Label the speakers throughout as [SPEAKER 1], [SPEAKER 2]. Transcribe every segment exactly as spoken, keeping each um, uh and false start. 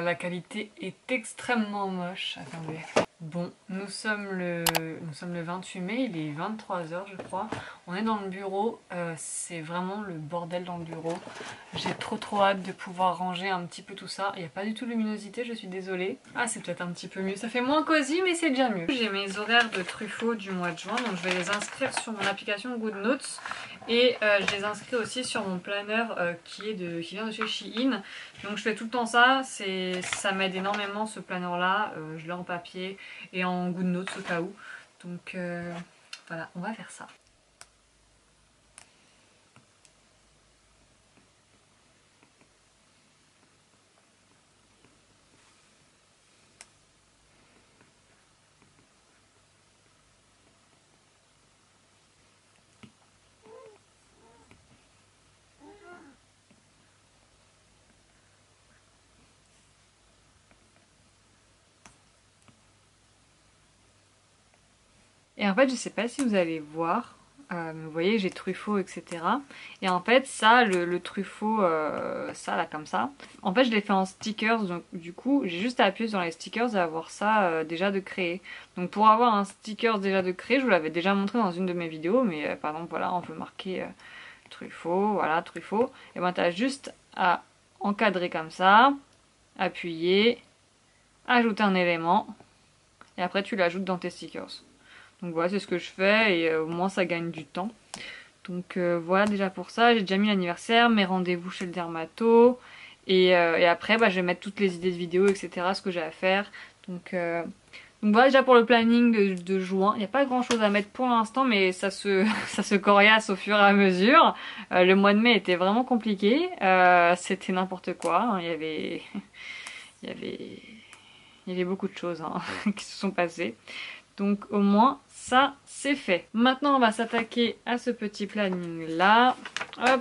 [SPEAKER 1] la qualité est extrêmement moche. Attendez. Bon, nous sommes le, nous sommes le vingt-huit mai, il est vingt-trois heures je crois. On est dans le bureau, euh, c'est vraiment le bordel dans le bureau. J'ai trop trop hâte de pouvoir ranger un petit peu tout ça. Il n'y a pas du tout de luminosité, je suis désolée. Ah, c'est peut-être un petit peu mieux, ça fait moins cosy mais c'est déjà mieux. J'ai mes horaires de Truffaut du mois de juin, donc je vais les inscrire sur mon application Goodnotes. Et euh, je les inscris aussi sur mon planeur euh, qui, est de, qui vient de chez Shein. Donc je fais tout le temps ça, ça m'aide énormément ce planeur là, euh, je l'ai en papier et en Goodnotes au cas où. Donc euh, voilà, on va faire ça. Et en fait, je sais pas si vous allez voir, euh, mais vous voyez, j'ai Truffaut, et cetera. Et en fait, ça, le, le Truffaut, euh, ça là, comme ça, en fait, je l'ai fait en stickers, donc du coup, j'ai juste à appuyer sur les stickers et avoir ça euh, déjà de créé. Donc pour avoir un sticker déjà de créé, je vous l'avais déjà montré dans une de mes vidéos, mais euh, par exemple, voilà, on peut marquer euh, Truffaut, voilà, Truffaut. Et ben, t'as juste à encadrer comme ça, appuyer, ajouter un élément, et après, tu l'ajoutes dans tes stickers. Donc voilà, c'est ce que je fais et euh, au moins ça gagne du temps. Donc euh, voilà déjà pour ça, j'ai déjà mis l'anniversaire, mes rendez-vous chez le dermato. Et, euh, et après bah, je vais mettre toutes les idées de vidéos, et cetera. Ce que j'ai à faire. Donc, euh, donc voilà déjà pour le planning de, de juin. Il n'y a pas grand chose à mettre pour l'instant mais ça se, ça se coriace au fur et à mesure. Euh, le mois de mai était vraiment compliqué. Euh, C'était n'importe quoi. Hein. Il y avait... Il y avait... Il y avait beaucoup de choses hein, qui se sont passées. Donc au moins ça c'est fait. Maintenant on va s'attaquer à ce petit planning là. Hop.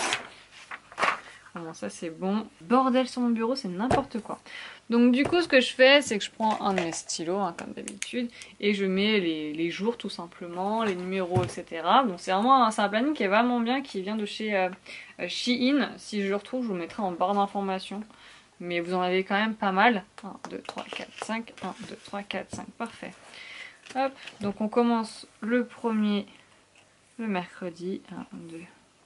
[SPEAKER 1] Comment ça c'est bon. Bordel sur mon bureau, c'est n'importe quoi. Donc du coup ce que je fais c'est que je prends un de mes stylos hein, comme d'habitude et je mets les, les jours tout simplement, les numéros et cetera. Donc c'est vraiment un, un planning qui est vraiment bien, qui vient de chez euh, Shein. Si je le retrouve je vous le mettrai en barre d'informations. Mais vous en avez quand même pas mal. un, deux, trois, quatre, cinq. un, deux, trois, quatre, cinq. Parfait. Hop, donc on commence le premier le mercredi. un, deux.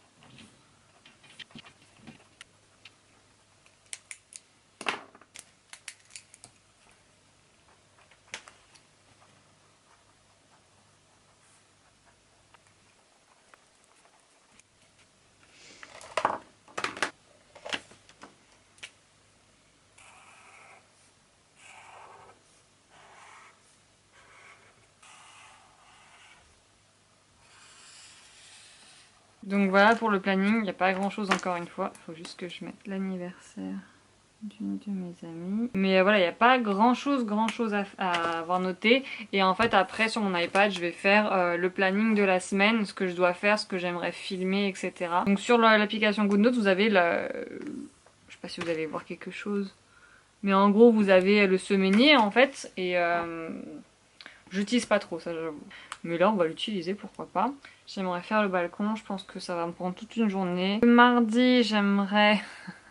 [SPEAKER 1] Donc voilà pour le planning, il n'y a pas grand chose encore une fois. Il faut juste que je mette l'anniversaire d'une de mes amies. Mais voilà, il n'y a pas grand chose, grand chose à, à avoir noté. Et en fait après sur mon iPad, je vais faire euh, le planning de la semaine, ce que je dois faire, ce que j'aimerais filmer, et cetera. Donc sur l'application Goodnotes, vous avez le... Je sais pas si vous allez voir quelque chose. Mais en gros, vous avez le semainier en fait. Et euh, j'utilise pas trop ça, j'avoue. Mais là, on va l'utiliser, pourquoi pas. J'aimerais faire le balcon, je pense que ça va me prendre toute une journée. Le mardi, j'aimerais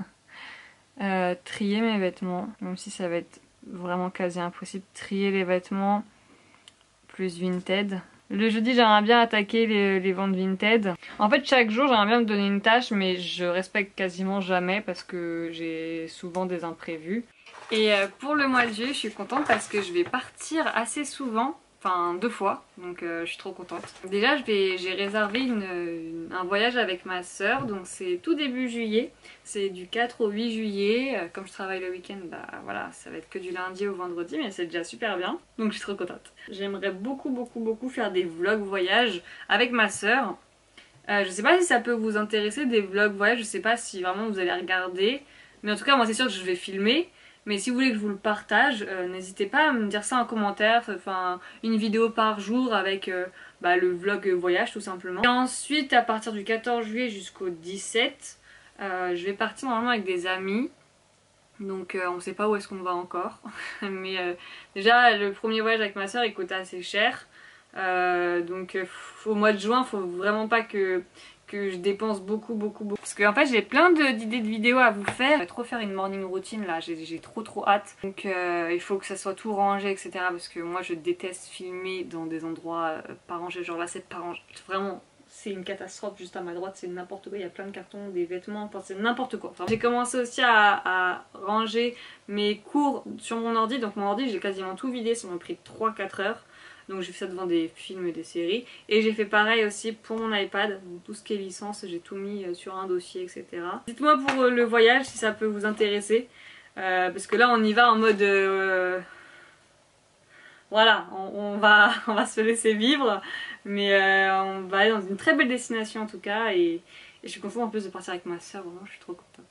[SPEAKER 1] euh, trier mes vêtements. Même si ça va être vraiment quasi impossible. Trier les vêtements plus Vinted. Le jeudi, j'aimerais bien attaquer les, les ventes Vinted. En fait, chaque jour, j'aimerais bien me donner une tâche, mais je respecte quasiment jamais parce que j'ai souvent des imprévus. Et euh, pour le mois de juillet, je suis contente parce que je vais partir assez souvent. Enfin deux fois, donc euh, je suis trop contente. Déjà j'ai réservé une, une, un voyage avec ma soeur, donc c'est tout début juillet. C'est du quatre au huit juillet, euh, comme je travaille le week-end, bah voilà, ça va être que du lundi au vendredi, mais c'est déjà super bien. Donc je suis trop contente. J'aimerais beaucoup beaucoup beaucoup faire des vlogs voyage avec ma soeur. Euh, je sais pas si ça peut vous intéresser des vlogs voyage, je sais pas si vraiment vous allez regarder. Mais en tout cas moi c'est sûr que je vais filmer. Mais si vous voulez que je vous le partage, euh, n'hésitez pas à me dire ça en commentaire. Enfin, une vidéo par jour avec euh, bah, le vlog voyage tout simplement. Et ensuite, à partir du quatorze juillet jusqu'au dix-sept, euh, je vais partir normalement avec des amis. Donc euh, on ne sait pas où est-ce qu'on va encore. Mais euh, déjà, le premier voyage avec ma soeur il coûte assez cher. Euh, donc euh, au mois de juin, il faut vraiment pas que... que je dépense beaucoup beaucoup beaucoup. Parce qu'en fait j'ai plein d'idées de, de vidéos à vous faire. Je vais trop faire une morning routine là, j'ai trop trop hâte. Donc euh, il faut que ça soit tout rangé, et cetera. Parce que moi je déteste filmer dans des endroits euh, pas rangés. Genre là c'est pas rangé, vraiment. C'est une catastrophe. Juste à ma droite c'est n'importe quoi, il y a plein de cartons, des vêtements, enfin c'est n'importe quoi. Enfin, j'ai commencé aussi à, à ranger mes cours sur mon ordi. Donc mon ordi j'ai quasiment tout vidé, ça m'a pris trois quatre heures. Donc j'ai fait ça devant des films et des séries. Et j'ai fait pareil aussi pour mon iPad. Donc, tout ce qui est licence, j'ai tout mis sur un dossier, et cetera. Dites-moi pour le voyage si ça peut vous intéresser. Euh, parce que là on y va en mode... Euh... Voilà, on, on, va, on va se laisser vivre. Mais euh, on va aller dans une très belle destination en tout cas. Et, et je suis contente en plus de partir avec ma soeur. Vraiment, je suis trop contente.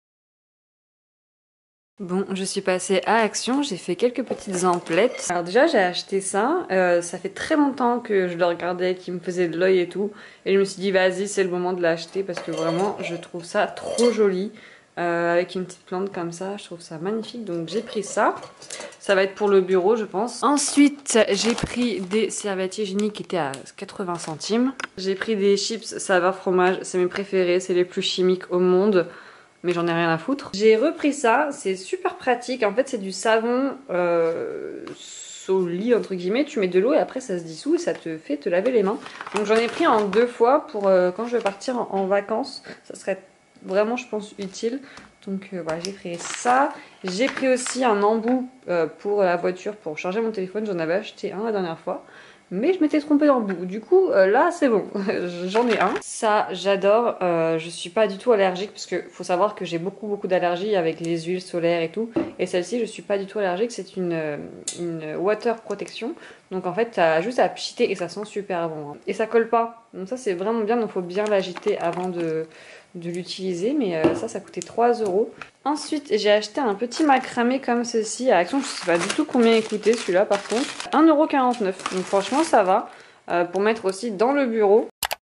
[SPEAKER 1] Bon, je suis passée à Action, j'ai fait quelques petites emplettes. Alors déjà j'ai acheté ça, euh, ça fait très longtemps que je le regardais, qui me faisait de l'œil et tout. Et je me suis dit vas-y c'est le moment de l'acheter parce que vraiment je trouve ça trop joli. Euh, avec une petite plante comme ça, je trouve ça magnifique. Donc j'ai pris ça, ça va être pour le bureau je pense. Ensuite j'ai pris des serviettes hygiéniques qui étaient à quatre-vingts centimes. J'ai pris des chips saveur fromage, c'est mes préférés, c'est les plus chimiques au monde. Mais j'en ai rien à foutre. J'ai repris ça, c'est super pratique. En fait c'est du savon euh, solide entre guillemets. Tu mets de l'eau et après ça se dissout et ça te fait te laver les mains. Donc j'en ai pris en deux fois pour euh, quand je vais partir en, en vacances. Ça serait vraiment je pense utile. Donc euh, voilà j'ai pris ça. J'ai pris aussi un embout euh, pour la voiture pour charger mon téléphone. J'en avais acheté un la dernière fois. Mais je m'étais trompée d'embout. Du coup, euh, là, c'est bon. J'en ai un. Ça, j'adore. Euh, je suis pas du tout allergique parce que faut savoir que j'ai beaucoup, beaucoup d'allergies avec les huiles solaires et tout. Et celle-ci, je suis pas du tout allergique. C'est une, une water protection. Donc en fait, t'as juste à pchiter et ça sent super bon. Hein. Et ça colle pas. Donc ça, c'est vraiment bien. Donc faut bien l'agiter avant de, de l'utiliser. Mais euh, ça, ça coûtait trois euros. Ensuite, j'ai acheté un petit macramé comme ceci à Action. Je sais pas du tout combien il coûtait celui-là par contre. un euro quarante-neuf. Donc franchement, ça va. Euh, pour mettre aussi dans le bureau.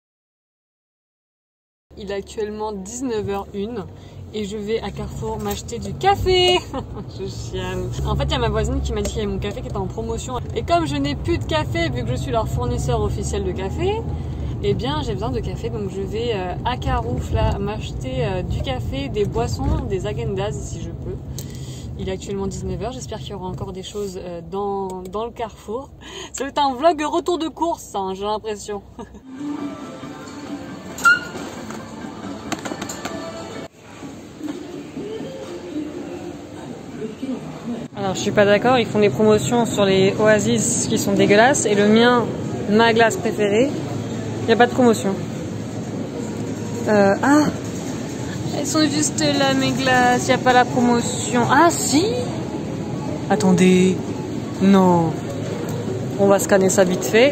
[SPEAKER 1] Il est actuellement dix-neuf heures une et je vais à Carrefour m'acheter du café. Je chiale. En fait, il y a ma voisine qui m'a dit qu'il y avait mon café qui était en promotion. Et comme je n'ai plus de café, vu que je suis leur fournisseur officiel de café, eh bien j'ai besoin de café, donc je vais euh, à Carouf là m'acheter euh, du café, des boissons, des agendas si je peux. Il est actuellement dix-neuf heures, j'espère qu'il y aura encore des choses euh, dans, dans le Carrefour. Ça va être un vlog retour de course, hein, j'ai l'impression. Alors je suis pas d'accord, ils font des promotions sur les Oasis qui sont dégueulasses et le mien, ma glace préférée, il n'y a pas de promotion. Euh, ah, elles sont juste là mes glaces, il n'y a pas la promotion. Ah si. Attendez, non. On va scanner ça vite fait.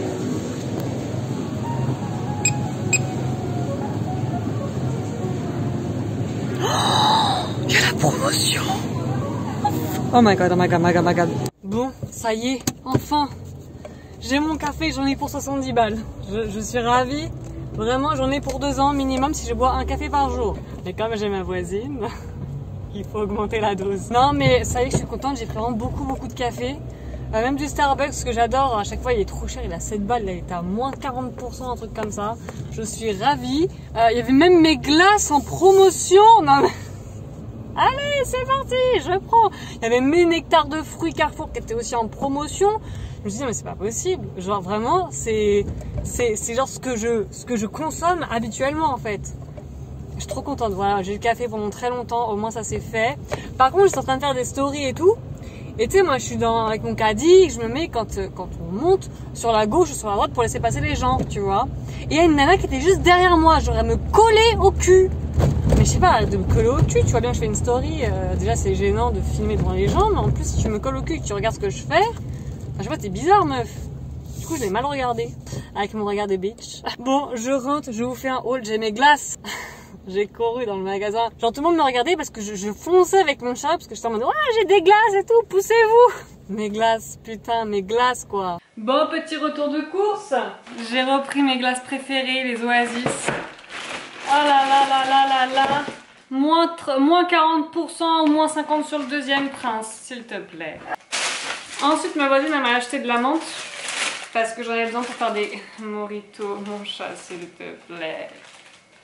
[SPEAKER 1] Il y a la promotion. Oh my god, oh my god, oh my god, oh my god. Bon, ça y est, enfin. J'ai mon café, j'en ai pour soixante-dix balles. Je, je suis ravie. Vraiment, j'en ai pour deux ans minimum si je bois un café par jour. Mais comme j'ai ma voisine, il faut augmenter la dose. Non, mais ça y est, je suis contente. J'ai pris vraiment beaucoup, beaucoup de café. Euh, même du Starbucks, ce que j'adore. À chaque fois, il est trop cher. Il a sept balles. Là, il est à moins quarante pour cent, un truc comme ça. Je suis ravie. Euh, il y avait même mes glaces en promotion. Non, mais... Allez, c'est parti, je prends. Il y avait mes nectars de fruits Carrefour qui étaient aussi en promotion. Je me suis dit mais c'est pas possible. Genre vraiment, c'est c'est genre ce que je ce que je consomme habituellement en fait. Je suis trop contente. Voilà, j'ai le café pendant très longtemps. Au moins ça c'est fait. Par contre, je suis en train de faire des stories et tout. Et tu sais, moi je suis dans avec mon caddie, je me mets quand quand on monte sur la gauche ou sur la droite pour laisser passer les gens, tu vois. Et il y a une nana qui était juste derrière moi. J'aurais me coller au cul. Mais je sais pas, de me coller au cul, tu vois bien que je fais une story, euh, déjà c'est gênant de filmer devant les gens, mais en plus si tu me colles au cul et que tu regardes ce que je fais, enfin, je sais pas, t'es bizarre meuf. Du coup je l'ai mal regardé, avec mon regard de bitch. Bon, je rentre, je vous fais un haul, j'ai mes glaces. J'ai couru dans le magasin, genre tout le monde me regardait parce que je, je fonçais avec mon chat, parce que j'étais en mode, ouais j'ai des glaces et tout, poussez-vous. Mes glaces, putain, mes glaces quoi. Bon, petit retour de course, j'ai repris mes glaces préférées, les Oasis. Oh là là là là là là. Moins, moins quarante pour cent ou moins cinquante sur le deuxième prince, s'il te plaît. Ensuite, ma voisine m'a acheté de la menthe parce que j'en ai besoin pour faire des moritos. Mon chat, s'il te plaît.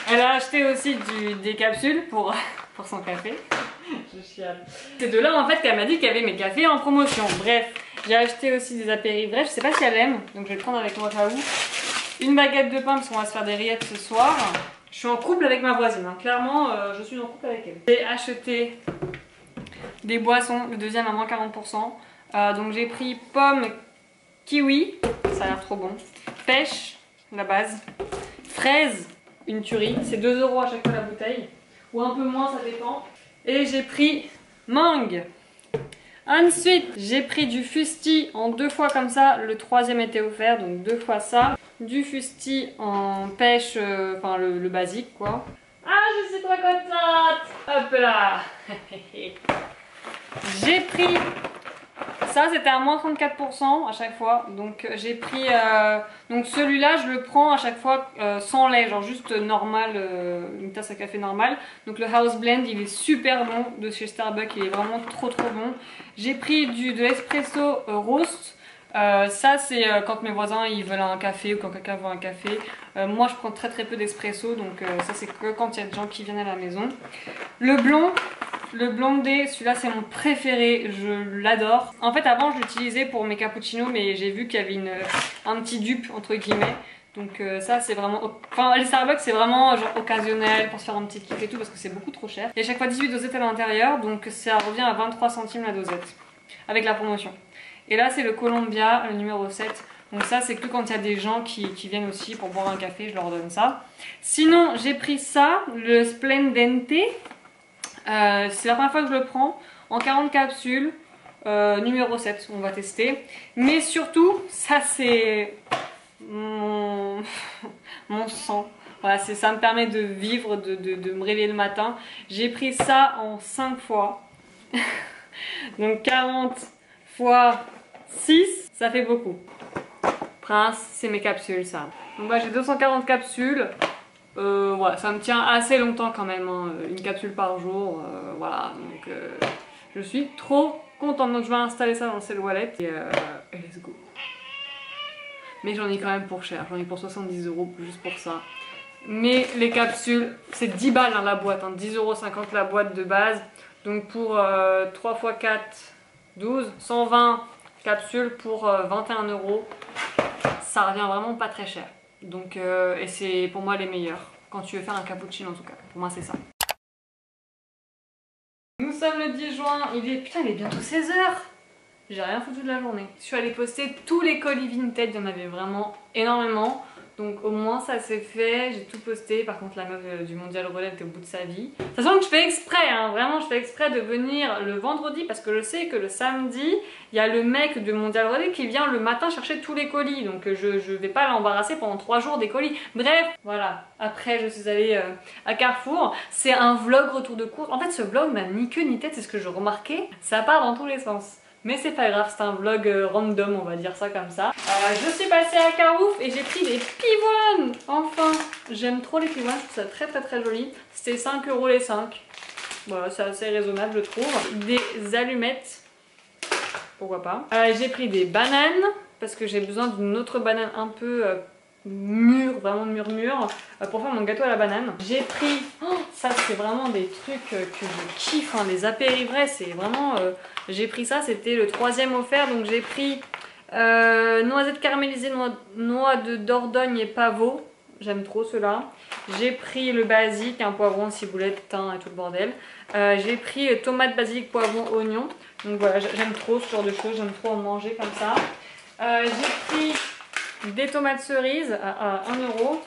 [SPEAKER 1] Elle a acheté aussi du, des capsules pour, pour son café. Je chiale. C'est de là en fait qu'elle m'a dit qu'il y avait mes cafés en promotion. Bref, j'ai acheté aussi des apéris. Bref, je sais pas si elle aime, donc je vais le prendre avec moi au cas où. Une baguette de pain parce qu'on va se faire des rillettes ce soir. Je suis en couple avec ma voisine, hein. Clairement euh, je suis en couple avec elle. J'ai acheté des boissons, le deuxième à moins quarante pour cent. Euh, donc j'ai pris pomme, kiwi, ça a l'air trop bon. Pêche, la base. Fraise, une tuerie, c'est deux euros à chaque fois la bouteille. Ou un peu moins, ça dépend. Et j'ai pris mangue. Ensuite, j'ai pris du fusti en deux fois comme ça. Le troisième était offert, donc deux fois ça. Du fusti en pêche, euh, enfin le, le basique quoi. Ah, je suis trop contente. Hop là. J'ai pris... Ça c'était à moins trente-quatre pour cent à chaque fois, donc j'ai pris, euh, donc celui-là je le prends à chaque fois euh, sans lait, genre juste normal, euh, une tasse à café normale. Donc le House Blend il est super bon de chez Starbucks, il est vraiment trop trop bon. J'ai pris du, de l'espresso euh, roast, euh, ça c'est euh, quand mes voisins ils veulent un café ou quand quelqu'un veut un café. Euh, moi je prends très très peu d'espresso, donc euh, ça c'est que quand il y a des gens qui viennent à la maison. Le blond. Le blondé, celui-là c'est mon préféré, je l'adore. En fait avant je l'utilisais pour mes cappuccinos mais j'ai vu qu'il y avait une, un petit dupe entre guillemets. Donc euh, ça c'est vraiment... Enfin les Starbucks c'est vraiment genre occasionnel pour se faire un petit kiff et tout parce que c'est beaucoup trop cher. Il y a à chaque fois dix-huit dosettes à l'intérieur donc ça revient à vingt-trois centimes la dosette. Avec la promotion. Et là c'est le Columbia, le numéro sept. Donc ça c'est que quand il y a des gens qui, qui viennent aussi pour boire un café, je leur donne ça. Sinon j'ai pris ça, le Splendente. Euh, c'est la première fois que je le prends en quarante capsules, euh, numéro sept, on va tester. Mais surtout, ça c'est mon, mon sang. Voilà, ça me permet de vivre, de, de, de me réveiller le matin. J'ai pris ça en cinq fois. Donc quarante fois six, ça fait beaucoup. Prince, c'est mes capsules ça. Donc bah, j'ai deux cent quarante capsules. Euh, voilà, ça me tient assez longtemps quand même, hein. Une capsule par jour, euh, voilà, donc euh, je suis trop contente. Donc je vais installer ça dans le Cell Wallet et, euh, et let's go. Mais j'en ai quand même pour cher, j'en ai pour soixante-dix euros juste pour ça. Mais les capsules, c'est dix balles hein, la boîte, hein, dix euros cinquante la boîte de base. Donc pour euh, trois fois quatre, douze, cent vingt capsules pour euh, vingt et un euros, ça revient vraiment pas très cher. Donc, euh, et c'est pour moi les meilleurs. Quand tu veux faire un cappuccino en tout cas. Pour moi c'est ça. Nous sommes le dix juin. Il est... Putain il est bientôt seize heures. J'ai rien foutu de la journée. Je suis allée poster tous les colis vintage. Il y en avait vraiment énormément. Donc au moins ça c'est fait. J'ai tout posté. Par contre la meuf du Mondial Relais était au bout de sa vie. Sachant que je fais exprès. Hein, vraiment je fais exprès de venir le vendredi. Parce que je sais que le samedi il y a le mec du Mondial Relais qui vient le matin chercher tous les colis. Donc je, je vais pas l'embarrasser pendant trois jours des colis. Bref, voilà. Après je suis allée euh, à Carrefour. C'est un vlog retour de course. En fait ce vlog n'a ni queue ni tête, c'est ce que je remarquais. Ça part dans tous les sens. Mais c'est pas grave, c'est un vlog euh, random, on va dire ça comme ça. Euh, je suis passée à Carouf et j'ai pris des pivoines. Enfin, j'aime trop les pivoines, je trouve ça très très très joli. C'était cinq euros les cinq. Voilà, c'est assez raisonnable je trouve. Des allumettes, pourquoi pas. Euh, j'ai pris des bananes, parce que j'ai besoin d'une autre banane un peu euh, mûre, vraiment mûre mûre, euh, pour faire mon gâteau à la banane. J'ai pris, oh, ça c'est vraiment des trucs euh, que je kiffe, hein, les apérivrais, c'est vraiment... Euh, j'ai pris ça, c'était le troisième offert, donc j'ai pris euh, noisettes caramélisées, noix, noix de Dordogne et pavot. J'aime trop ceux-là. J'ai pris le basique, un poivron, ciboulette, thym et tout le bordel. Euh, j'ai pris tomate, basilic, poivron, oignon. Donc voilà, j'aime trop ce genre de choses, j'aime trop en manger comme ça. Euh, j'ai pris des tomates cerises à, à un euro.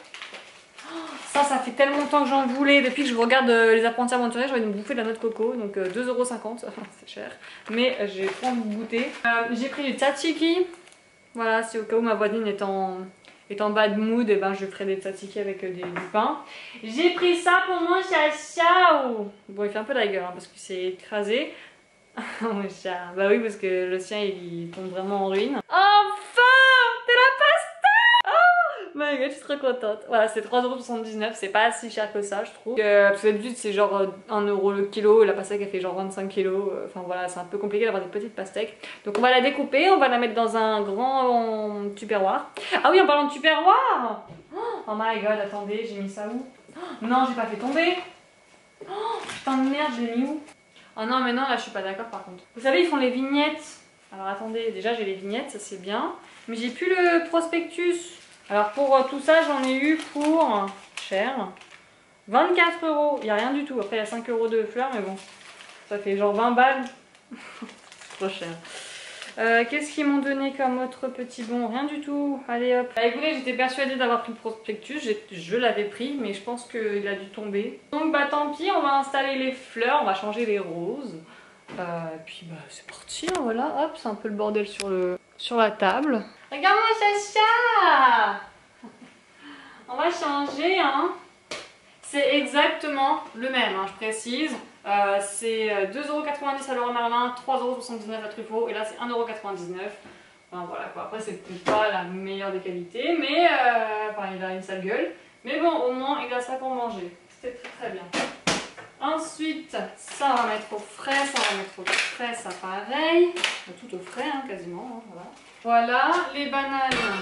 [SPEAKER 1] Ça, ça fait tellement longtemps que j'en voulais. Depuis que je regarde euh, les apprentis aventuriers, j'ai envie de me bouffer de la noix de coco. Donc euh, deux euros cinquante, c'est cher. Mais euh, j'ai trop envie de goûter. Euh, j'ai pris du tzatziki. Voilà, c'est au cas où ma voisine est en, est en bad mood, et ben je ferai des tzatziki avec euh, des, du pain. J'ai pris ça pour mon chachao. Bon, il fait un peu la gueule hein, parce qu'il s'est écrasé. Mon chat. Bah oui, parce que le sien il, il tombe vraiment en ruine. Enfin, de la pasta! Oh my god, je suis trop contente. Voilà, c'est trois euros soixante-dix-neuf, c'est pas si cher que ça, je trouve. Euh, parce que d'habitude, c'est genre un euro le kilo, la pastèque elle fait genre vingt-cinq kilos. Enfin voilà, c'est un peu compliqué d'avoir des petites pastèques. Donc on va la découper, on va la mettre dans un grand tupperware. Ah oui, en parlant de tupperware! Oh my god, attendez, j'ai mis ça où? Oh, non, j'ai pas fait tomber. Oh, putain de merde, je l'ai mis où? Oh non, mais non, là je suis pas d'accord par contre. Vous savez, ils font les vignettes. Alors attendez, déjà j'ai les vignettes, ça c'est bien. Mais j'ai plus le prospectus. Alors pour euh, tout ça, j'en ai eu pour cher. vingt-quatre euros. Il n'y a rien du tout. Après, il y a cinq euros de fleurs, mais bon. Ça fait genre vingt balles. Trop cher. Euh, Qu'est-ce qu'ils m'ont donné comme autre petit bon? Rien du tout. Allez hop. Bah, écoutez, j'étais persuadée d'avoir pris le prospectus. Je l'avais pris, mais je pense qu'il a dû tomber. Donc bah tant pis, on va installer les fleurs. On va changer les roses. Euh, et puis bah c'est parti, hein, voilà. Hop, c'est un peu le bordel sur, le, sur la table. Regarde-moi Sacha. On va changer, hein. C'est exactement le même, hein, je précise. Euh, c'est deux euros quatre-vingt-dix à Leroy Merlin, trois euros soixante-dix-neuf à Truffaut, et là c'est un euro quatre-vingt-dix-neuf. Enfin voilà quoi, après c'est peut-être pas la meilleure des qualités, mais euh, enfin il a une sale gueule. Mais bon, au moins il a ça pour manger. C'était très très bien. Ensuite, ça on va mettre au frais, ça on va mettre au frais, ça pareil. Tout au frais, hein, quasiment. Hein, voilà. Voilà, les bananes.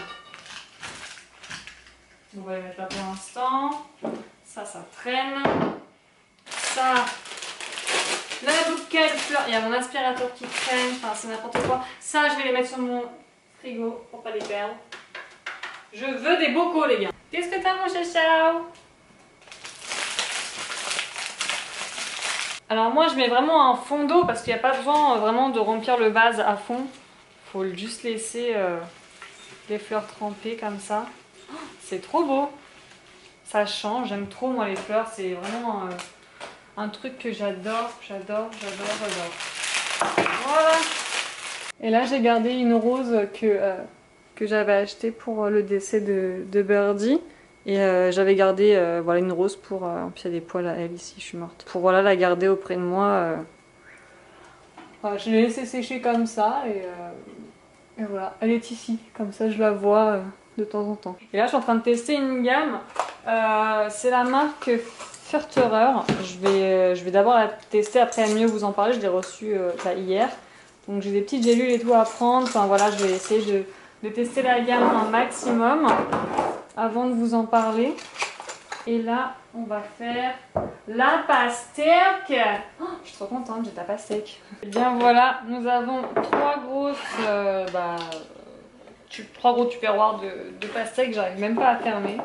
[SPEAKER 1] On va les mettre là pour l'instant. Ça, ça traîne. Ça, la bouquet de fleurs. Il y a mon aspirateur qui traîne. Enfin, c'est n'importe quoi. Ça, je vais les mettre sur mon frigo pour pas les perdre. Je veux des bocaux, les gars. Qu'est-ce que t'as, mon chachao? Alors moi, je mets vraiment un fond d'eau parce qu'il n'y a pas besoin vraiment de remplir le vase à fond. Il faut juste laisser euh, les fleurs tremper comme ça. Oh, c'est trop beau. Ça change, j'aime trop moi les fleurs, c'est vraiment euh, un truc que j'adore, j'adore, j'adore, j'adore. Voilà. Et là j'ai gardé une rose que, euh, que j'avais achetée pour le décès de, de Birdie. Et euh, j'avais gardé euh, voilà, une rose pour... Euh, puis il y a des poils à elle ici, je suis morte. Pour voilà, la garder auprès de moi. Euh... Voilà, je l'ai laissée sécher comme ça et, euh, et voilà, elle est ici, comme ça je la vois euh, de temps en temps. Et là je suis en train de tester une gamme. Euh, c'est la marque Furterer. Je vais, je vais d'abord la tester, après mieux vous en parler. Je l'ai reçue euh, bah, hier. Donc j'ai des petites gélules et tout à prendre. Enfin voilà, je vais essayer de, de tester la gamme un maximum avant de vous en parler. Et là, on va faire la pastèque. Oh, je suis trop contente, j'ai ta pastèque. Et bien voilà, nous avons trois grosses, euh, bah, tu, trois gros tupperwares de, de pastèque. J'arrive même pas à fermer.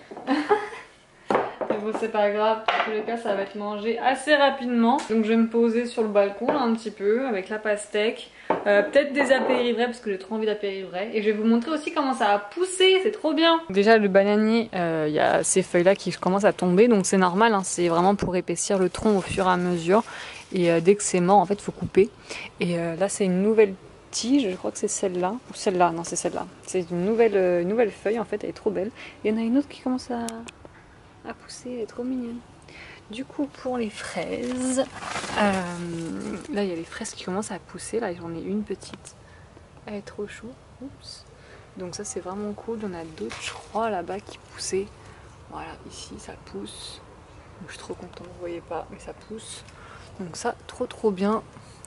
[SPEAKER 1] Mais bon, c'est pas grave, dans tous les cas ça va être mangé assez rapidement. Donc je vais me poser sur le balcon là un petit peu avec la pastèque. Euh, Peut-être des apéritifs parce que j'ai trop envie d'apéritifs. Et je vais vous montrer aussi comment ça a poussé, c'est trop bien. Déjà le bananier, il euh, y a ces feuilles là qui commencent à tomber, donc c'est normal, hein, c'est vraiment pour épaissir le tronc au fur et à mesure. Et euh, dès que c'est mort en fait il faut couper. Et euh, là c'est une nouvelle tige, je crois que c'est celle-là. Ou celle-là, non c'est celle-là. C'est une nouvelle, euh, une nouvelle feuille en fait, elle est trop belle. Et il y en a une autre qui commence à... à pousser, elle est trop mignonne. Du coup pour les fraises, euh, là il y a les fraises qui commencent à pousser, là j'en ai une petite, elle est trop chou. Oups. Donc ça c'est vraiment cool, il y en a d'autres je crois là-bas qui poussaient. Voilà, ici ça pousse, donc, je suis trop contente, vous voyez pas, mais ça pousse. Donc ça trop trop bien.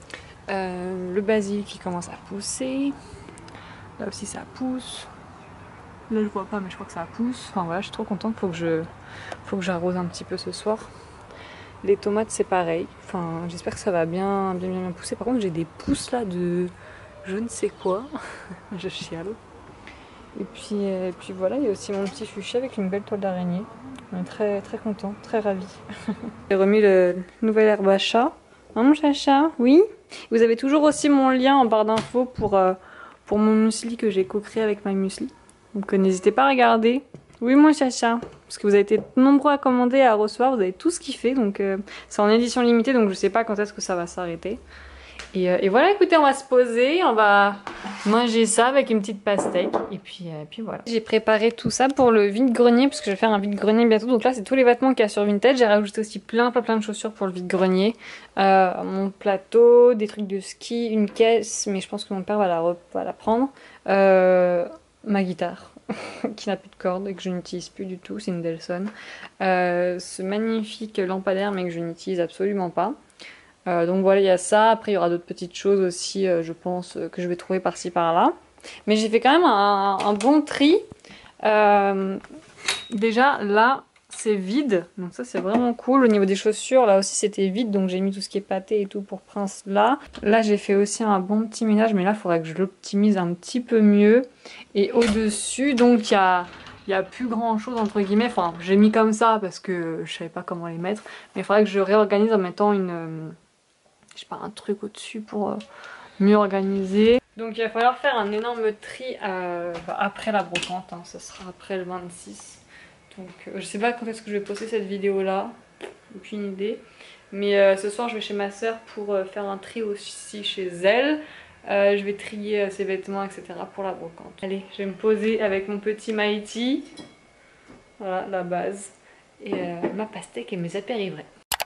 [SPEAKER 1] Euh, le basil qui commence à pousser, là aussi ça pousse. Là je vois pas mais je crois que ça pousse. Enfin voilà, je suis trop contente, faut que je faut que j'arrose un petit peu ce soir. Les tomates c'est pareil. Enfin j'espère que ça va bien bien bien, bien pousser. Par contre j'ai des pousses là de je ne sais quoi. Je chiale. Et puis, et puis voilà, il y a aussi mon petit fuchsia avec une belle toile d'araignée. On est très très content, très ravis. J'ai remis le nouvel herbe à chat. Hein mon chacha? Oui. Vous avez toujours aussi mon lien en barre d'infos pour, euh, pour mon muesli que j'ai co-créé avec My Muesli. Donc n'hésitez pas à regarder. Oui mon chacha, parce que vous avez été nombreux à commander, à recevoir, vous avez tous kiffé, donc euh, c'est en édition limitée, donc je sais pas quand est-ce que ça va s'arrêter. Et, euh, et voilà, écoutez, on va se poser, on va manger ça avec une petite pastèque, et puis, euh, puis voilà. J'ai préparé tout ça pour le vide-grenier, parce que je vais faire un vide-grenier bientôt, donc là c'est tous les vêtements qu'il y a sur Vinted. J'ai rajouté aussi plein plein plein de chaussures pour le vide-grenier. Euh, mon plateau, des trucs de ski, une caisse, mais je pense que mon père va la, va la prendre. Euh, ma guitare. Qui n'a plus de cordes et que je n'utilise plus du tout, c'est une Delson. Euh, ce magnifique lampadaire mais que je n'utilise absolument pas. Euh, donc voilà, il y a ça. Après il y aura d'autres petites choses aussi, euh, je pense, euh, que je vais trouver par-ci par-là. Mais j'ai fait quand même un, un bon tri. Euh, déjà là, c'est vide, donc ça c'est vraiment cool. Au niveau des chaussures, là aussi c'était vide, donc j'ai mis tout ce qui est pâté et tout pour Prince là. Là j'ai fait aussi un bon petit ménage, mais là il faudrait que je l'optimise un petit peu mieux. Et au-dessus, donc il y a, y a plus grand chose entre guillemets, enfin j'ai mis comme ça parce que je savais pas comment les mettre, mais il faudrait que je réorganise en mettant une, euh, je sais pas, un truc au-dessus pour euh, mieux organiser. Donc il va falloir faire un énorme tri euh, bah, après la brocante, hein. Ça sera après le vingt-six. Donc euh, je sais pas quand est-ce que je vais poster cette vidéo là, aucune idée. Mais euh, ce soir je vais chez ma soeur pour euh, faire un tri aussi chez elle. Euh, je vais trier euh, ses vêtements et cetera pour la brocante. Allez, je vais me poser avec mon petit Mighty. Voilà la base. Et euh, ma pastèque et mes apéritifs.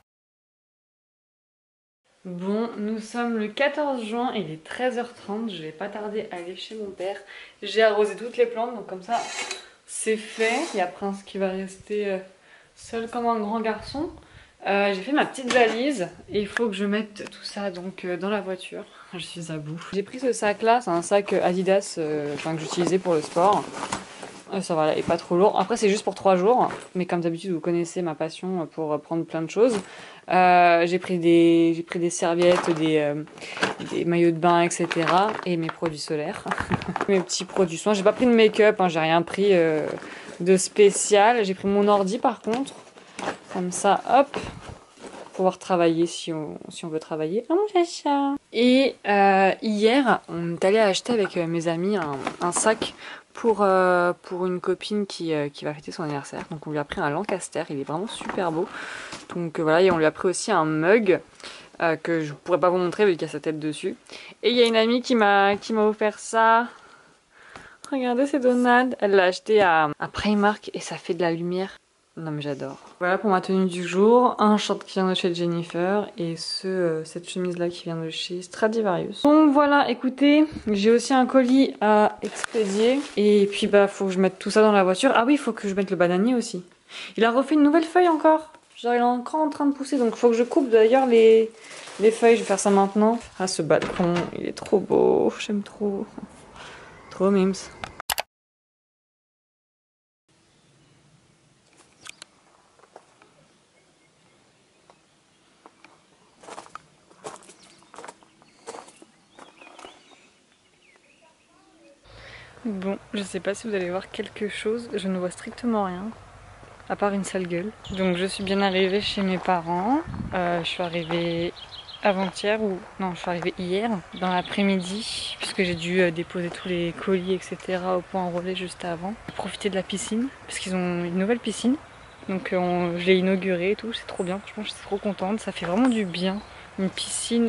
[SPEAKER 1] Bon, nous sommes le quatorze juin, il est treize heures trente, je vais pas tarder à aller chez mon père. J'ai arrosé toutes les plantes, donc comme ça c'est fait. Il y a Prince qui va rester seul comme un grand garçon. Euh, j'ai fait ma petite valise et il faut que je mette tout ça donc dans la voiture. Je suis à bout. J'ai pris ce sac là, c'est un sac Adidas euh, enfin, que j'utilisais pour le sport. Ça va, il est pas trop lourd. Après c'est juste pour trois jours, mais comme d'habitude vous connaissez ma passion pour prendre plein de choses. Euh, j'ai pris des j'ai pris des serviettes, des, euh, des maillots de bain, et cetera. Et mes produits solaires, mes petits produits soins. J'ai pas pris de make-up, hein, j'ai rien pris euh, de spécial. J'ai pris mon ordi par contre, comme ça, hop, pour pouvoir travailler si on si on veut travailler. Oh mon chacha. Et euh, hier, on est allé acheter avec mes amis un, un sac. Pour, euh, pour une copine qui, euh, qui va fêter son anniversaire. Donc on lui a pris un Lancaster, il est vraiment super beau. Donc euh, voilà, et on lui a pris aussi un mug euh, que je pourrais pas vous montrer vu qu'il y a sa tête dessus. Et il y a une amie qui m'a qui m'a offert ça. Regardez, c'est Donald. Elle l'a acheté à, à Primark et ça fait de la lumière. Non mais j'adore. Voilà pour ma tenue du jour, un short qui vient de chez Jennifer et ce, euh, cette chemise là qui vient de chez Stradivarius. Donc voilà, écoutez, j'ai aussi un colis à expédier et puis bah faut que je mette tout ça dans la voiture. Ah oui, il faut que je mette le bananier aussi. Il a refait une nouvelle feuille encore. Genre il est encore en train de pousser, donc il faut que je coupe d'ailleurs les, les feuilles, je vais faire ça maintenant. Ah ce balcon, il est trop beau, j'aime trop. Trop mimes. Bon, je sais pas si vous allez voir quelque chose, je ne vois strictement rien, à part une sale gueule. Donc je suis bien arrivée chez mes parents, euh, je suis arrivée avant-hier, ou non, je suis arrivée hier, dans l'après-midi, puisque j'ai dû euh, déposer tous les colis, et cetera au point relais juste avant. Profiter de la piscine, parce qu'ils ont une nouvelle piscine, donc euh, on, je l'ai inaugurée et tout, c'est trop bien, franchement je suis trop contente, ça fait vraiment du bien, une piscine...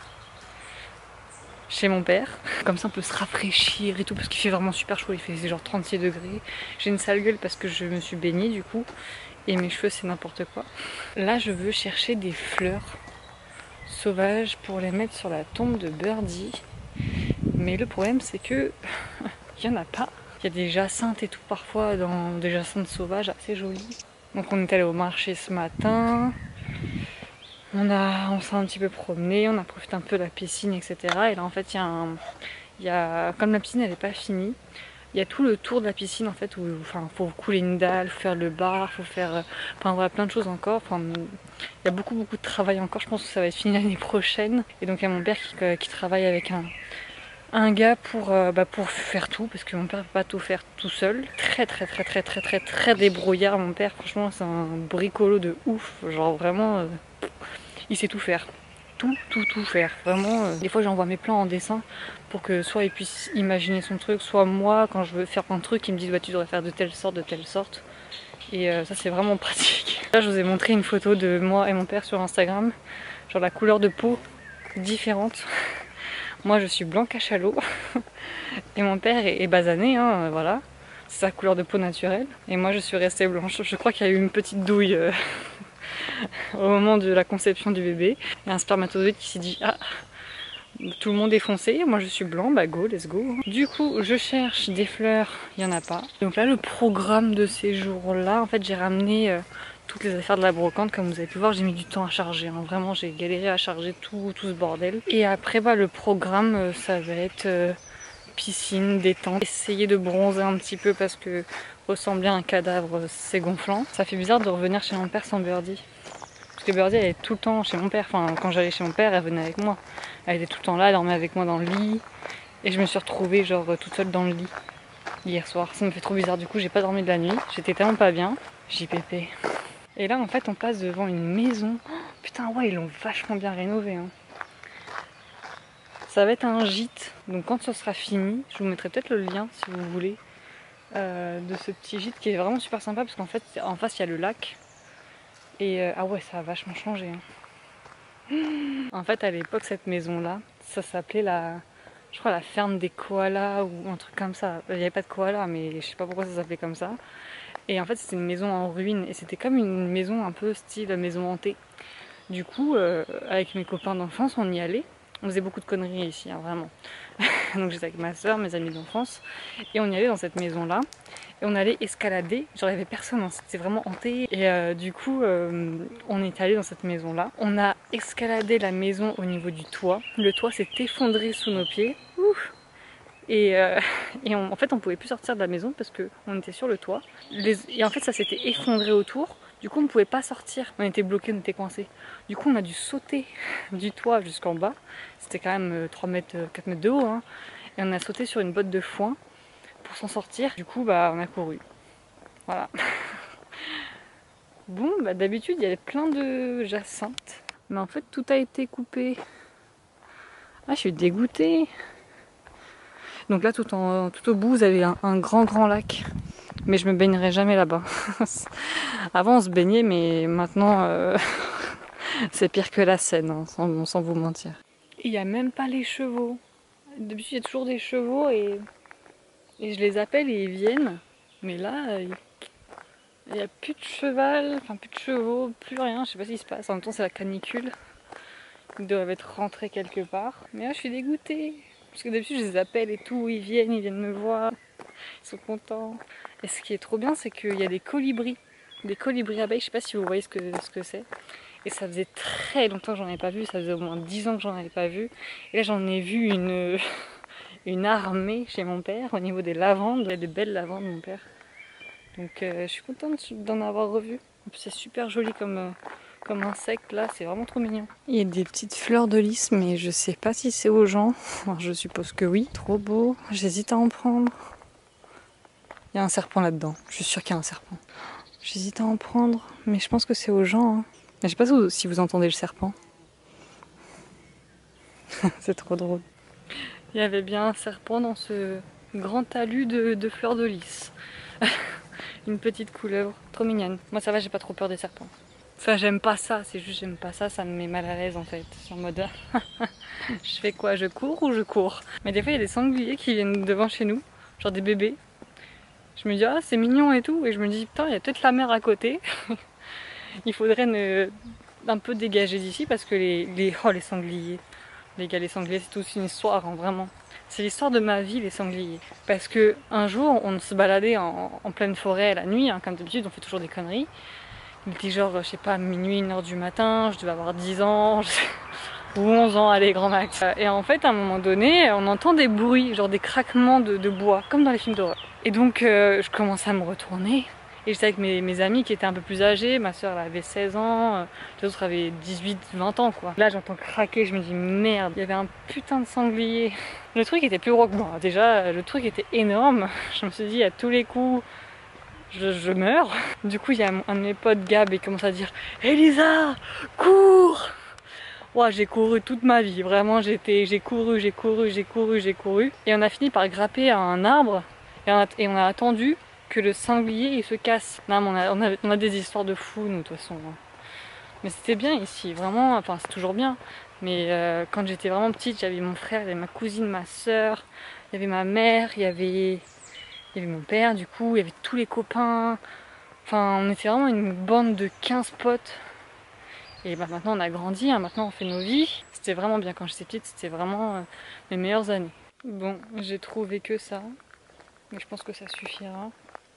[SPEAKER 1] chez mon père, comme ça on peut se rafraîchir et tout parce qu'il fait vraiment super chaud, il fait genre trente-six degrés. J'ai une sale gueule parce que je me suis baignée du coup et mes cheveux c'est n'importe quoi. Là je veux chercher des fleurs sauvages pour les mettre sur la tombe de Birdie, mais le problème c'est que il y en a pas. Il y a des jacinthes et tout parfois, dans des jacinthes sauvages assez jolies. Donc on est allé au marché ce matin. On, a, on s'est un petit peu promené, on a profité un peu de la piscine, et cetera. Et là en fait il y a un... Il y a, comme la piscine elle n'est pas finie, il y a tout le tour de la piscine en fait où enfin faut couler une dalle, faut faire le bar, faut faire enfin voilà, plein de choses encore. Enfin, il y a beaucoup beaucoup de travail encore, je pense que ça va être fini l'année prochaine. Et donc il y a mon père qui, qui travaille avec un, un gars pour, euh, bah, pour faire tout, parce que mon père ne peut pas tout faire tout seul. Très très très très très très très débrouillard mon père, franchement c'est un bricolo de ouf, genre vraiment euh, il sait tout faire. Tout, tout, tout faire. Vraiment, euh, des fois j'envoie mes plans en dessin pour que soit il puisse imaginer son truc, soit moi, quand je veux faire un truc, il me dit bah, tu devrais faire de telle sorte, de telle sorte. Et euh, ça c'est vraiment pratique. Là je vous ai montré une photo de moi et mon père sur Instagram. Genre la couleur de peau différente. Moi je suis blanc cachalot et mon père est, est basané, hein, voilà. C'est sa couleur de peau naturelle. Et moi je suis restée blanche. Je crois qu'il y a eu une petite douille. Euh... au moment de la conception du bébé. Il y a un spermatozoïde qui s'est dit ah, tout le monde est foncé, moi je suis blanc, bah go, let's go. Du coup je cherche des fleurs, il n'y en a pas. Donc là le programme de ces jours là, en fait j'ai ramené euh, toutes les affaires de la brocante, comme vous avez pu voir j'ai mis du temps à charger, hein. Vraiment j'ai galéré à charger tout, tout ce bordel. Et après bah, le programme euh, ça va être euh, piscine, détente, essayer de bronzer un petit peu parce que ressembler à un cadavre c'est gonflant. Ça fait bizarre de revenir chez mon père sans Birdie. Parce que Birdie elle est tout le temps chez mon père, enfin quand j'allais chez mon père elle venait avec moi. Elle était tout le temps là, elle dormait avec moi dans le lit. Et je me suis retrouvée genre toute seule dans le lit hier soir. Ça me fait trop bizarre, du coup j'ai pas dormi de la nuit, j'étais tellement pas bien. J P P. Et là en fait on passe devant une maison. Oh, putain ouais ils l'ont vachement bien rénové hein. Ça va être un gîte, donc quand ce sera fini, je vous mettrai peut-être le lien si vous voulez euh, de ce petit gîte qui est vraiment super sympa parce qu'en fait en face il y a le lac et euh, ah ouais ça a vachement changé hein. En fait à l'époque cette maison là, ça s'appelait la, je crois la ferme des koalas ou un truc comme ça. Il n'y avait pas de koalas mais je sais pas pourquoi ça s'appelait comme ça. Et en fait c'était une maison en ruine et c'était comme une maison un peu style maison hantée. Du coup euh, avec mes copains d'enfance on y allait. On faisait beaucoup de conneries ici, hein, vraiment. Donc j'étais avec ma soeur, mes amis d'enfance, et on y allait dans cette maison-là. Et on allait escalader, genre il n'y avait personne, hein, c'était vraiment hanté. Et euh, du coup, euh, on est allé dans cette maison-là. On a escaladé la maison au niveau du toit. Le toit s'est effondré sous nos pieds. Ouf. Et, euh, et on, en fait, on pouvait plus sortir de la maison parce qu'on était sur le toit. Les, et en fait, ça s'était effondré autour. Du coup, on ne pouvait pas sortir. On était bloqués, on était coincés. Du coup, on a dû sauter du toit jusqu'en bas. C'était quand même trois mètres, quatre mètres de haut. Hein. Et on a sauté sur une botte de foin pour s'en sortir. Du coup, bah, on a couru. Voilà. Bon, bah, d'habitude, il y avait plein de jacinthes. Mais en fait, tout a été coupé. Ah, je suis dégoûtée. Donc là, tout, en, tout au bout, vous avez un, un grand, grand lac. Mais je me baignerai jamais là-bas. Avant, on se baignait, mais maintenant, euh, c'est pire que la Seine, hein, sans, sans vous mentir. Il n'y a même pas les chevaux. D'habitude, il y a toujours des chevaux et, et je les appelle et ils viennent. Mais là, il n'y a plus de cheval, enfin plus de chevaux, plus rien. Je sais pas ce qui se passe. En même temps, c'est la canicule. Ils doivent être rentrés quelque part. Mais là, je suis dégoûtée. Parce que d'habitude, je les appelle et tout. Ils viennent, ils viennent me voir. Ils sont contents. Et ce qui est trop bien, c'est qu'il y a des colibris. Des colibris abeilles. Je sais pas si vous voyez ce que ce que c'est. Et ça faisait très longtemps que j'en ai pas vu. Ça faisait au moins dix ans que j'en avais pas vu. Et là, j'en ai vu une, une armée chez mon père au niveau des lavandes. Il y a des belles lavandes, mon père. Donc, euh, je suis contente d'en avoir revu. C'est super joli comme... Euh, comme insecte là, c'est vraiment trop mignon. Il y a des petites fleurs de lys, mais je sais pas si c'est aux gens. Alors, je suppose que oui. Trop beau, j'hésite à en prendre. Il y a un serpent là-dedans, je suis sûre qu'il y a un serpent. J'hésite à en prendre, mais je pense que c'est aux gens. Hein. Je sais pas si vous entendez le serpent. C'est trop drôle. Il y avait bien un serpent dans ce grand talus de, de fleurs de lys. Une petite couleuvre, trop mignonne. Moi ça va, j'ai pas trop peur des serpents. Enfin, j'aime pas ça, c'est juste j'aime pas ça, ça me met mal à l'aise en fait. Je suis en mode, je fais quoi, je cours ou je cours? Mais des fois, il y a des sangliers qui viennent devant chez nous, genre des bébés. Je me dis, ah, c'est mignon et tout, et je me dis, putain, il y a peut-être la mer à côté. Il faudrait ne... un peu dégager d'ici parce que les... les... Oh, les sangliers. Les gars, les sangliers, c'est toute une histoire, hein, vraiment. C'est l'histoire de ma vie, les sangliers. Parce que un jour, on se baladait en, en pleine forêt la nuit, hein, comme d'habitude, on fait toujours des conneries. Il était genre, je sais pas, minuit, une heure du matin, je devais avoir dix ans, je sais, ou onze ans, allez, grand max. Et en fait, à un moment donné, on entend des bruits, genre des craquements de, de bois, comme dans les films d'horreur. Et donc, euh, je commençais à me retourner, et j'étais avec mes, mes amis qui étaient un peu plus âgés, ma soeur elle avait seize ans, euh, les autres avaient dix-huit, vingt ans, quoi. Là, j'entends craquer, je me dis, merde, il y avait un putain de sanglier. Le truc était plus gros que moi, déjà, le truc était énorme. Je me suis dit, à tous les coups, Je, je meurs. Du coup, il y a un de mes potes, Gab, et il commence à dire Elisa, cours. Ouais, j'ai couru toute ma vie, vraiment, j'étais, j'ai couru, j'ai couru, j'ai couru, j'ai couru. Et on a fini par grapper à un arbre, et on a, et on a attendu que le sanglier il se casse. Non, mais on a, on a, on a des histoires de fous, nous, de toute façon. Mais c'était bien ici, vraiment, enfin, c'est toujours bien. Mais euh, quand j'étais vraiment petite, j'avais mon frère, il y avait ma cousine, ma soeur, il y avait ma mère, il y avait... Il y avait mon père, du coup, il y avait tous les copains. Enfin, on était vraiment une bande de quinze potes. Et bah, maintenant, on a grandi, hein, maintenant, on fait nos vies. C'était vraiment bien quand j'étais petite, c'était vraiment euh, mes meilleures années. Bon, j'ai trouvé que ça. Mais je pense que ça suffira.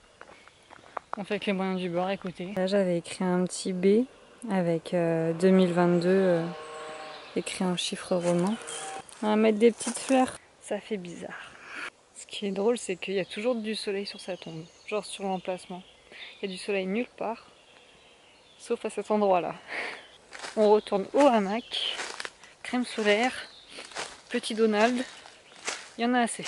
[SPEAKER 1] On fait avec les moyens du bord, écoutez. Là, j'avais écrit un petit B avec euh, deux mille vingt-deux, euh, écrit en chiffre romain. On va mettre des petites fleurs. Ça fait bizarre. qui est drôle, c'est qu'il y a toujours du soleil sur sa tombe, genre sur l'emplacement. Il y a du soleil nulle part, sauf à cet endroit-là. On retourne au hamac, crème solaire, petit Donald, il y en a assez.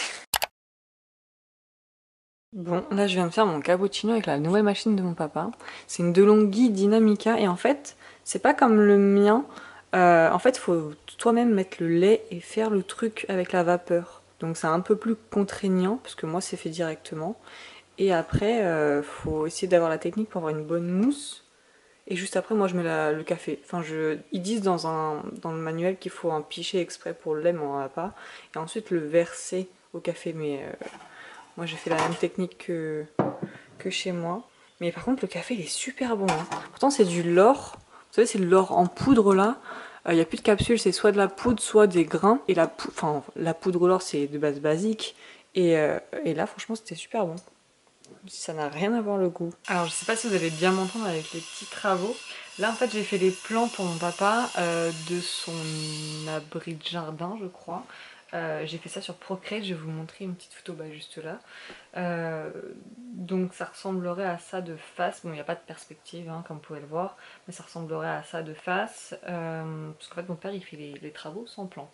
[SPEAKER 1] Bon, là je viens de faire mon cappuccino avec la nouvelle machine de mon papa. C'est une DeLonghi Dynamica et en fait, c'est pas comme le mien. Euh, en fait, il faut toi-même mettre le lait et faire le truc avec la vapeur. Donc c'est un peu plus contraignant parce que moi c'est fait directement. Et après, euh, faut essayer d'avoir la technique pour avoir une bonne mousse. Et juste après, moi je mets la, le café. Enfin, je, ils disent dans, un, dans le manuel qu'il faut un pichet exprès pour le lait, mais on n'en a pas. Et ensuite le verser au café, mais euh, moi j'ai fait la même technique que, que chez moi. Mais par contre, le café il est super bon. Hein. Pourtant, c'est du l'or. Vous savez, c'est de l'or en poudre là. Il euh, n'y a plus de capsule, c'est soit de la poudre, soit des grains. Et la, pou enfin, la poudre l'or, c'est de base basique. Et, euh, et là, franchement, c'était super bon. Ça n'a rien à voir le goût. Alors, je sais pas si vous allez bien m'entendre avec les petits travaux. Là, en fait, j'ai fait les plans pour mon papa euh, de son abri de jardin, je crois. Euh, j'ai fait ça sur Procreate, je vais vous montrer une petite photo bah, juste là. Euh, donc ça ressemblerait à ça de face. Bon, il n'y a pas de perspective, hein, comme vous pouvez le voir, mais ça ressemblerait à ça de face. Euh, parce qu'en fait, mon père, il fait les, les travaux sans plan.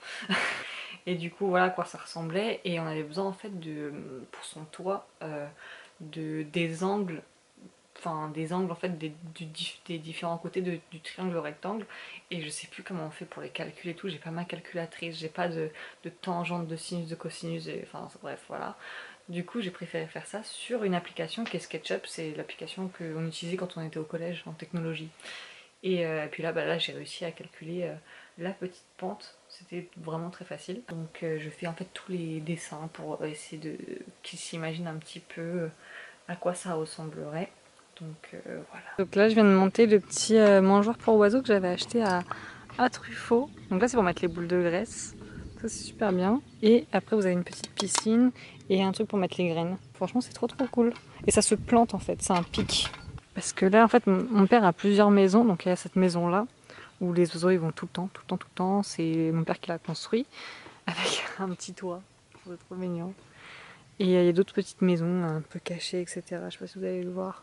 [SPEAKER 1] Et du coup, voilà à quoi ça ressemblait. Et on avait besoin, en fait, de, pour son toit, euh, de, des angles. Enfin, des angles en fait des, du, des différents côtés de, du triangle rectangle, et je sais plus comment on fait pour les calculs et tout, j'ai pas ma calculatrice, j'ai pas de, de tangente, de sinus, de cosinus, et, enfin bref voilà. Du coup j'ai préféré faire ça sur une application qui est SketchUp, c'est l'application qu'on utilisait quand on était au collège en technologie. Et, euh, et puis là, bah, là j'ai réussi à calculer euh, la petite pente, c'était vraiment très facile. Donc euh, je fais en fait tous les dessins pour essayer de qu'ils s'imaginent un petit peu à quoi ça ressemblerait. Donc euh, voilà. Donc là je viens de monter le petit euh, mangeoire pour oiseaux que j'avais acheté à, à Truffaut. Donc là c'est pour mettre les boules de graisse. Ça c'est super bien. Et après vous avez une petite piscine et un truc pour mettre les graines. Franchement c'est trop trop cool. Et ça se plante en fait, c'est un pic. Parce que là en fait mon, mon père a plusieurs maisons. Donc il y a cette maison là où les oiseaux ils vont tout le temps, tout le temps, tout le temps. C'est mon père qui l'a construit avec un petit toit. C'est trop mignon. Et il y a d'autres petites maisons un peu cachées, et cetera. Je sais pas si vous allez le voir.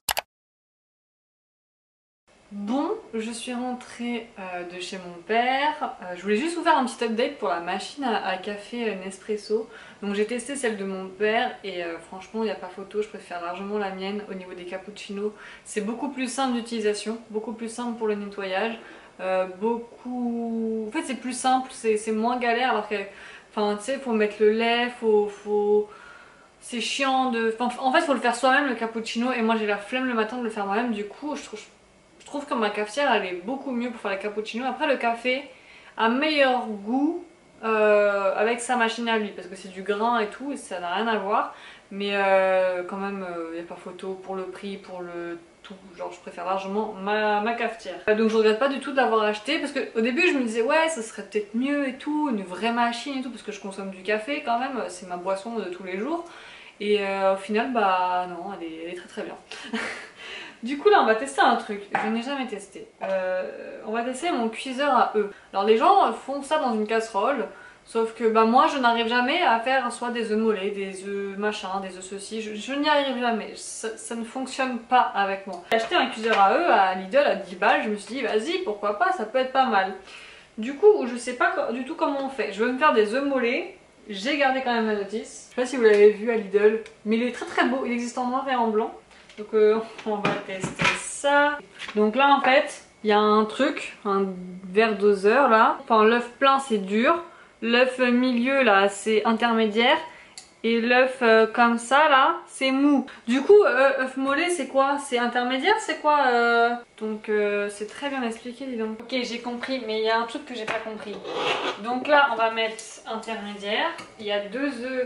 [SPEAKER 1] Bon, je suis rentrée euh, de chez mon père. Euh, je voulais juste vous faire un petit update pour la machine à, à café Nespresso. Donc j'ai testé celle de mon père et euh, franchement il n'y a pas photo, je préfère largement la mienne au niveau des cappuccinos. C'est beaucoup plus simple d'utilisation, beaucoup plus simple pour le nettoyage. Euh, beaucoup... En fait c'est plus simple, c'est moins galère alors que... Enfin tu sais, faut mettre le lait, faut... faut... C'est chiant de... Enfin, en fait il faut le faire soi-même le cappuccino et moi j'ai la flemme le matin de le faire moi-même, du coup je trouve... Je trouve que ma cafetière elle est beaucoup mieux pour faire les cappuccinos. Après le café a meilleur goût euh, avec sa machine à lui parce que c'est du grain et tout et ça n'a rien à voir. Mais euh, quand même il euh, n'y a pas photo pour le prix, pour le tout. Genre je préfère largement ma, ma cafetière. Donc je regrette pas du tout de l'avoir acheté parce qu'au début je me disais ouais ça serait peut-être mieux et tout, une vraie machine et tout parce que je consomme du café quand même, c'est ma boisson de tous les jours. Et euh, au final bah non elle est, elle est très très bien. Du coup là on va tester un truc, je n'ai jamais testé. Euh, on va tester mon cuiseur à œufs. Alors les gens font ça dans une casserole, sauf que bah moi je n'arrive jamais à faire soit des œufs mollets, des œufs machin, des œufs ceci, je, je n'y arrive jamais, ça, ça ne fonctionne pas avec moi. J'ai acheté un cuiseur à œufs à Lidl à dix balles, je me suis dit vas-y pourquoi pas, ça peut être pas mal. Du coup je sais pas du tout comment on fait, je veux me faire des œufs mollets, j'ai gardé quand même la notice. Je sais pas si vous l'avez vu à Lidl, mais il est très très beau, il existe en noir et en blanc. Donc euh, on va tester ça. Donc là en fait, il y a un truc, un verre doseur là. Enfin l'œuf plein c'est dur, l'œuf milieu là c'est intermédiaire et l'œuf euh, comme ça là c'est mou. Du coup euh, œuf mollet c'est quoi? C'est intermédiaire, c'est quoi euh... Donc euh, c'est très bien expliqué dis donc. Ok j'ai compris mais il y a un truc que j'ai pas compris. Donc là on va mettre intermédiaire, il y a deux œufs.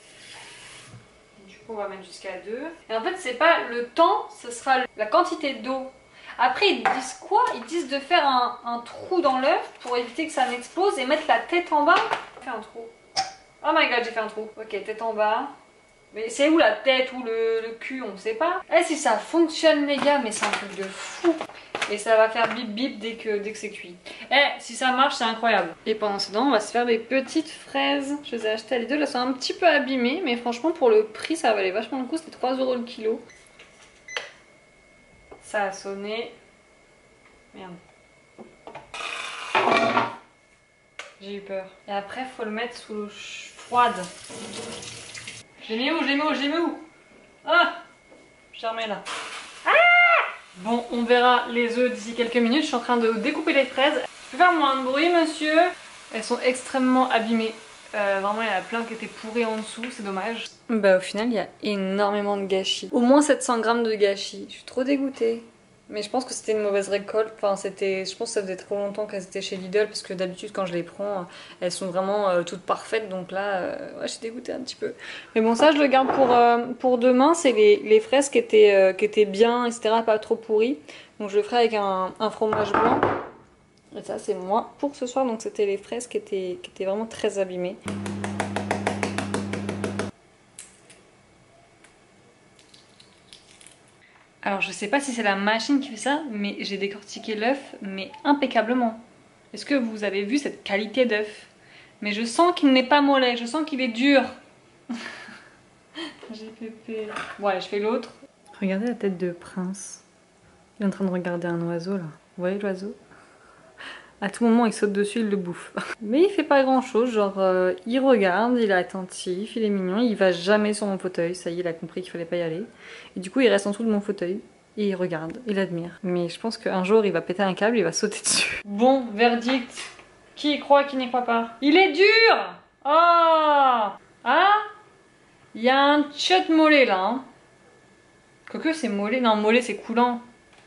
[SPEAKER 1] On va mettre jusqu'à deux. Et en fait, c'est pas le temps, ce sera la quantité d'eau. Après, ils disent quoi? Ils disent de faire un, un trou dans l'œuf pour éviter que ça n'explose et mettre la tête en bas. J'ai fait un trou. Oh my god, j'ai fait un trou. Ok, tête en bas. Mais c'est où la tête ou le, le cul, on sait pas. Eh si ça fonctionne les gars, mais c'est un truc de fou. Et ça va faire bip bip dès que, dès que c'est cuit. Eh si ça marche c'est incroyable. Et pendant ce temps on va se faire des petites fraises. Je les ai achetées à Lidl, elles sont un petit peu abîmées. Mais franchement pour le prix ça valait vachement le coup, c'était trois euros le kilo. Ça a sonné. Merde. J'ai eu peur. Et après faut le mettre sous l'eau froide. Je l'ai mis où? Je l'ai mis où? Je l'ai mis où? Ah! Je l'ai remis là. Ah! Bon, on verra les œufs d'ici quelques minutes. Je suis en train de découper les fraises. Je peux faire moins de bruit, monsieur? Elles sont extrêmement abîmées. Euh, vraiment, il y en a plein qui étaient pourris en dessous, c'est dommage. Bah, au final, il y a énormément de gâchis. Au moins sept cents grammes de gâchis. Je suis trop dégoûtée. Mais je pense que c'était une mauvaise récolte. Enfin, c'était, je pense que ça faisait trop longtemps qu'elles étaient chez Lidl parce que d'habitude quand je les prends, elles sont vraiment euh, toutes parfaites. Donc là, euh, ouais, je suis dégoûtée un petit peu. Mais bon, ça je le garde pour, euh, pour demain. C'est les, les fraises qui étaient, euh, qui étaient bien, et cetera. Pas trop pourries. Donc je le ferai avec un, un fromage blanc. Et ça c'est moi pour ce soir. Donc c'était les fraises qui étaient, qui étaient vraiment très abîmées. Alors je sais pas si c'est la machine qui fait ça, mais j'ai décortiqué l'œuf, mais impeccablement. Est-ce que vous avez vu cette qualité d'œuf? Mais je sens qu'il n'est pas mollet, je sens qu'il est dur. J'ai fait peur. Bon allez, je fais l'autre. Regardez la tête de Prince. Il est en train de regarder un oiseau là. Vous voyez l'oiseau? À tout moment il saute dessus, il le bouffe. Mais il fait pas grand chose, genre euh, il regarde, il est attentif, il est mignon, il va jamais sur mon fauteuil, ça y est il a compris qu'il fallait pas y aller. Et du coup il reste en dessous de mon fauteuil et il regarde, il admire. Mais je pense qu'un jour il va péter un câble, il va sauter dessus. Bon, verdict, qui y croit, qui n'y croit pas? Il est dur! Oh! Ah! Il y a un tchot mollet là, hein. Quoique c'est mollet, non mollet c'est coulant.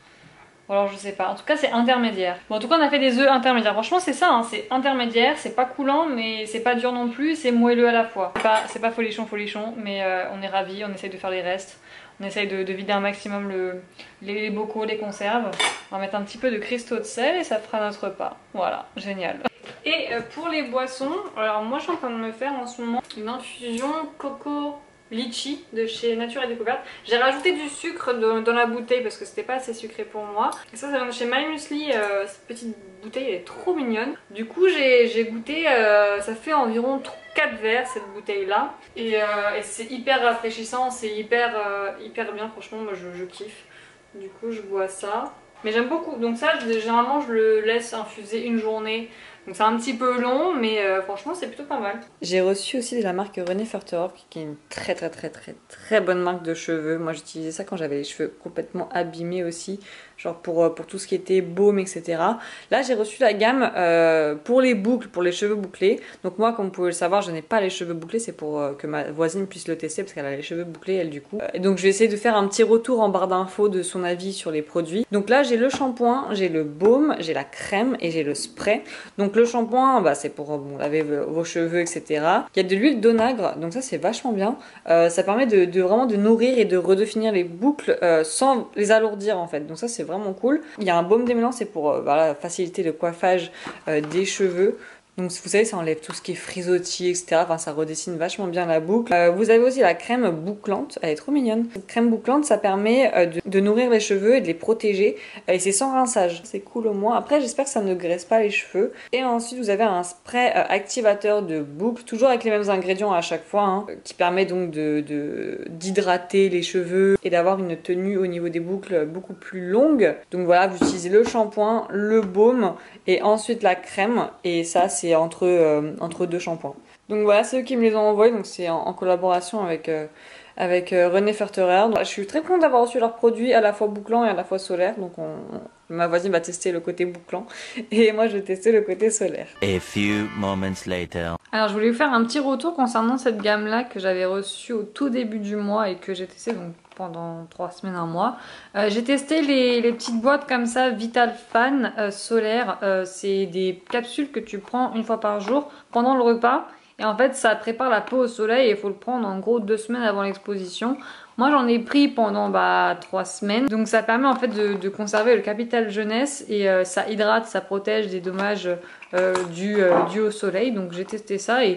[SPEAKER 1] Alors je sais pas, en tout cas c'est intermédiaire. Bon en tout cas on a fait des œufs intermédiaires, franchement c'est ça, hein. C'est intermédiaire, c'est pas coulant mais c'est pas dur non plus, c'est moelleux à la fois. C'est pas, c'est pas folichon folichon mais euh, on est ravis, on essaye de faire les restes. On essaye de, de vider un maximum le, les, les bocaux, les conserves. On va mettre un petit peu de cristaux de sel et ça fera notre repas. Voilà, génial. Et euh, pour les boissons, alors moi je suis en train de me faire en ce moment une infusion coco litchi de chez Nature et Découverte. J'ai rajouté du sucre de, dans la bouteille parce que c'était pas assez sucré pour moi. Et ça, ça vient de chez My Muesli. Euh, cette petite bouteille elle est trop mignonne. Du coup j'ai goûté, euh, ça fait environ quatre verres cette bouteille là. Et, euh, et c'est hyper rafraîchissant, c'est hyper, euh, hyper bien, franchement moi je, je kiffe. Du coup je bois ça. Mais j'aime beaucoup, donc ça généralement je le laisse infuser une journée. Donc c'est un petit peu long mais euh, franchement c'est plutôt pas mal. J'ai reçu aussi de la marque René Furterhoff qui est une très très très très très bonne marque de cheveux. Moi j'utilisais ça quand j'avais les cheveux complètement abîmés aussi. Genre pour, pour tout ce qui était baume et cetera. Là j'ai reçu la gamme euh, pour les boucles, pour les cheveux bouclés. Donc moi comme vous pouvez le savoir je n'ai pas les cheveux bouclés. C'est pour euh, que ma voisine puisse le tester parce qu'elle a les cheveux bouclés elle du coup. Et donc je vais essayer de faire un petit retour en barre d'infos de son avis sur les produits. Donc là j'ai le shampoing, j'ai le baume, j'ai la crème et j'ai le spray. Donc le shampoing bah, c'est pour bon, laver vos cheveux et cetera. Il y a de l'huile d'onagre donc ça c'est vachement bien. Euh, ça permet de, de vraiment de nourrir et de redéfinir les boucles euh, sans les alourdir en fait. Donc ça c'est vraiment cool. Il y a un baume démêlant, c'est pour euh, voilà, faciliter le coiffage euh, des cheveux. Donc vous savez ça enlève tout ce qui est frisottis et cetera. Enfin ça redessine vachement bien la boucle. Euh, vous avez aussi la crème bouclante, elle est trop mignonne. Cette crème bouclante ça permet euh, de, de nourrir les cheveux et de les protéger. Et c'est sans rinçage, c'est cool au moins. Après j'espère que ça ne graisse pas les cheveux. Et ensuite vous avez un spray euh, activateur de boucle, toujours avec les mêmes ingrédients à chaque fois, hein, qui permet donc de, de, d'hydrater les cheveux et d'avoir une tenue au niveau des boucles beaucoup plus longue. Donc voilà, vous utilisez le shampoing, le baume et ensuite la crème et ça c'est c'est entre, euh, entre deux shampoings. Donc voilà, c'est eux qui me les ont envoyés, donc c'est en, en collaboration avec, euh, avec euh, René Furterhoff. Donc, je suis très contente d'avoir reçu leurs produits à la fois bouclant et à la fois solaire, donc on, on, ma voisine va tester le côté bouclant et moi je vais tester le côté solaire. A few moments later. Alors je voulais vous faire un petit retour concernant cette gamme là que j'avais reçue au tout début du mois et que j'ai testé donc pendant trois semaines, un mois. Euh, j'ai testé les, les petites boîtes comme ça, Vital Fan euh, solaire. Euh, c'est des capsules que tu prends une fois par jour pendant le repas. Et en fait, ça prépare la peau au soleil et il faut le prendre en gros deux semaines avant l'exposition. Moi, j'en ai pris pendant bah, trois semaines. Donc ça permet en fait de, de conserver le capital jeunesse et euh, ça hydrate, ça protège des dommages euh, dus, euh, dus au soleil. Donc j'ai testé ça et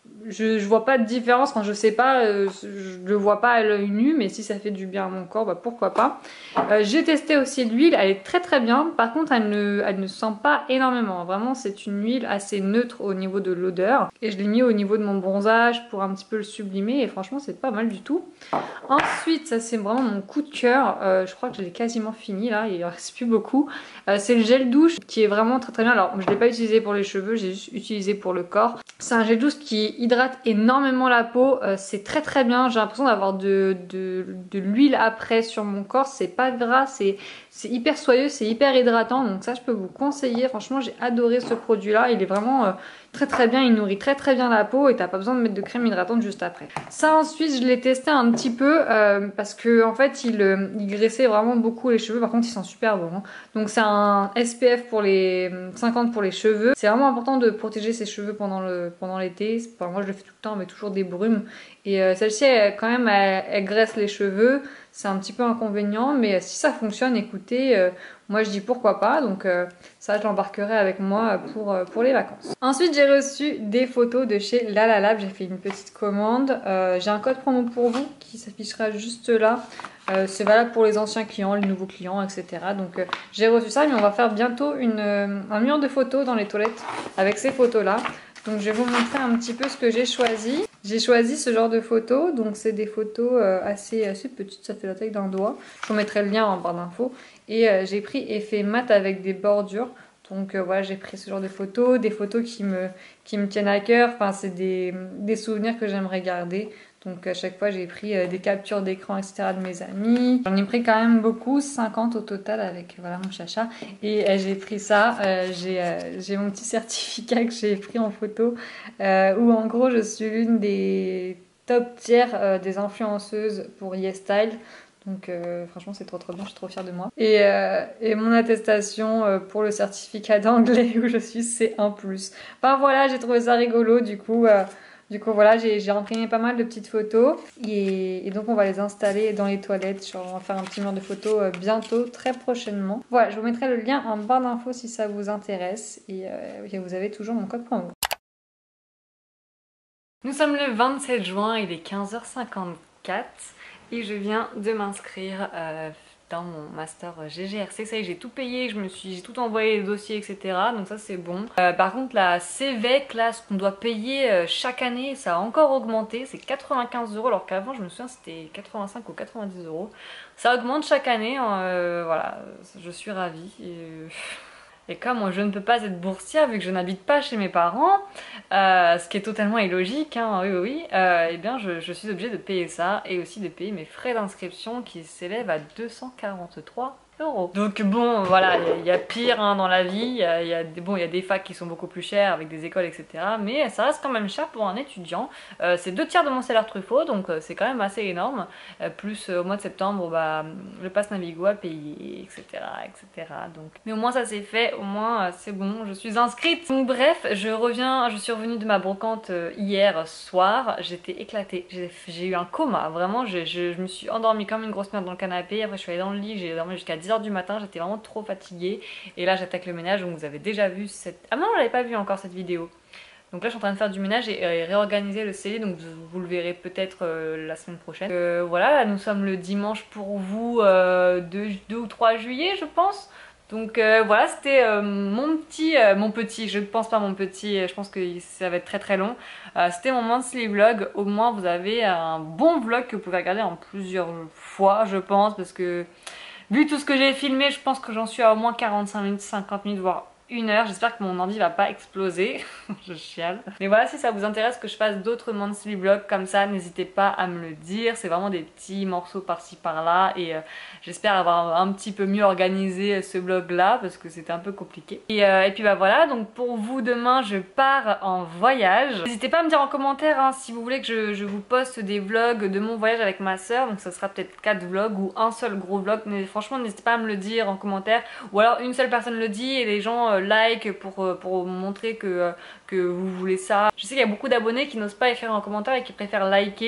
[SPEAKER 1] je, je vois pas de différence, enfin je sais pas, euh, je le vois pas à l'œil nu, mais si ça fait du bien à mon corps, bah pourquoi pas. Euh, j'ai testé aussi l'huile, elle est très très bien, par contre elle ne, elle ne sent pas énormément, vraiment c'est une huile assez neutre au niveau de l'odeur. Et je l'ai mis au niveau de mon bronzage pour un petit peu le sublimer et franchement c'est pas mal du tout. Ensuite, ça c'est vraiment mon coup de cœur, euh, je crois que je l'ai quasiment fini là, il en reste plus beaucoup. Euh, c'est le gel douche qui est vraiment très très bien, alors je l'ai pas utilisé pour les cheveux, j'ai juste utilisé pour le corps. C'est un gel douche qui hydrate énormément la peau, euh, c'est très très bien, j'ai l'impression d'avoir de, de, de l'huile après sur mon corps, c'est pas gras, c'est hyper soyeux, c'est hyper hydratant, donc ça je peux vous conseiller, franchement j'ai adoré ce produit là, il est vraiment... Euh, très très bien, il nourrit très très bien la peau et t'as pas besoin de mettre de crème hydratante juste après. Ça ensuite je l'ai testé un petit peu euh, parce que en fait il, euh, il graissait vraiment beaucoup les cheveux, par contre ils sont super bons. Hein. Donc c'est un S P F pour les cinquante pour les cheveux. C'est vraiment important de protéger ses cheveux pendant le pendant l'été. Enfin, moi je le fais tout le temps mais toujours des brumes. Et euh, celle-ci quand même elle, elle graisse les cheveux. C'est un petit peu inconvénient mais si ça fonctionne écoutez... Euh, moi je dis pourquoi pas, donc euh, ça je l'embarquerai avec moi pour, euh, pour les vacances. Ensuite j'ai reçu des photos de chez Lalalab, j'ai fait une petite commande. Euh, j'ai un code promo pour vous qui s'affichera juste là. Euh, c'est valable pour les anciens clients, les nouveaux clients, et cetera. Donc euh, j'ai reçu ça, mais on va faire bientôt une, euh, un mur de photos dans les toilettes avec ces photos-là. Donc je vais vous montrer un petit peu ce que j'ai choisi. J'ai choisi ce genre de photos, donc c'est des photos euh, assez, assez petites, ça fait la taille d'un doigt. Je vous mettrai le lien en barre d'infos. Et euh, j'ai pris effet mat avec des bordures. Donc euh, voilà, j'ai pris ce genre de photos, des photos qui me, qui me tiennent à cœur. Enfin, c'est des, des souvenirs que j'aimerais garder. Donc à chaque fois, j'ai pris euh, des captures d'écran, et cetera de mes amis. J'en ai pris quand même beaucoup, cinquante au total avec voilà mon chacha. Et euh, j'ai pris ça. Euh, j'ai euh, mon petit certificat que j'ai pris en photo euh, où en gros, je suis l'une des top tiers euh, des influenceuses pour YesStyle. Donc euh, franchement c'est trop trop bien, je suis trop fière de moi. Et, euh, et mon attestation euh, pour le certificat d'anglais où je suis C un plus. Enfin voilà, j'ai trouvé ça rigolo du coup. Euh, du coup voilà, j'ai imprimé pas mal de petites photos. Et, et donc on va les installer dans les toilettes. Genre, on va faire un petit mur de photos euh, bientôt, très prochainement. Voilà, je vous mettrai le lien en barre d'infos si ça vous intéresse. Et, euh, et vous avez toujours mon code promo. Nous sommes le vingt-sept juin, il est quinze heures cinquante-quatre. Et je viens de m'inscrire euh, dans mon master G G R C. Ça y est, j'ai tout payé, je me suis, j'ai tout envoyé les dossiers, et cetera. Donc ça c'est bon. Euh, par contre la C V E C, là, ce qu'on doit payer euh, chaque année, ça a encore augmenté. C'est quatre-vingt-quinze euros alors qu'avant je me souviens c'était quatre-vingt-cinq ou quatre-vingt-dix euros. Ça augmente chaque année, euh, voilà, je suis ravie. Et... Et comme je ne peux pas être boursière vu que je n'habite pas chez mes parents, euh, ce qui est totalement illogique, hein, oui oui, oui euh, et bien je, je suis obligée de payer ça et aussi de payer mes frais d'inscription qui s'élèvent à deux cent quarante-trois euros. Donc bon voilà, il y, y a pire hein, dans la vie, il y a, y, a des, bon, y a des facs qui sont beaucoup plus chères avec des écoles et cetera. Mais ça reste quand même cher pour un étudiant. Euh, c'est deux tiers de mon salaire Truffaut donc euh, c'est quand même assez énorme. Euh, plus euh, au mois de septembre, bah, le pass Navigo à payer, et cetera et cetera. Donc... Mais au moins ça c'est fait, au moins euh, c'est bon, je suis inscrite. Donc bref, je reviens, je suis revenue de ma brocante euh, hier soir, j'étais éclatée, j'ai eu un coma, vraiment je, je, je me suis endormie comme une grosse merde dans le canapé, après je suis allée dans le lit, j'ai dormi jusqu'à dix heures du matin, j'étais vraiment trop fatiguée. Et là j'attaque le ménage, donc vous avez déjà vu cette... Ah non, je l'avais pas vu encore cette vidéo. Donc là je suis en train de faire du ménage et, et réorganiser le C D, donc vous, vous le verrez peut-être euh, la semaine prochaine. Euh, voilà, là nous sommes le dimanche pour vous, euh, deux ou trois juillet je pense. Donc euh, voilà, c'était euh, mon petit, euh, mon petit, je ne pense pas mon petit, je pense que ça va être très très long. Euh, c'était mon monthly vlog, au moins vous avez un bon vlog que vous pouvez regarder en plusieurs fois je pense, parce que vu tout ce que j'ai filmé, je pense que j'en suis à au moins quarante-cinq minutes, cinquante minutes, voire une heure. J'espère que mon ordi va pas exploser. Je chiale. Mais voilà, si ça vous intéresse que je fasse d'autres monthly vlogs comme ça, n'hésitez pas à me le dire. C'est vraiment des petits morceaux par-ci par-là. Et euh, j'espère avoir un petit peu mieux organisé ce vlog là parce que c'était un peu compliqué. Et, euh, et puis bah voilà, donc pour vous demain je pars en voyage. N'hésitez pas à me dire en commentaire hein, si vous voulez que je, je vous poste des vlogs de mon voyage avec ma soeur. Donc ça sera peut-être quatre vlogs ou un seul gros vlog. Mais franchement n'hésitez pas à me le dire en commentaire. Ou alors une seule personne le dit et les gens euh, like pour, pour montrer que, que vous voulez ça. Je sais qu'il y a beaucoup d'abonnés qui n'osent pas écrire en commentaire et qui préfèrent liker.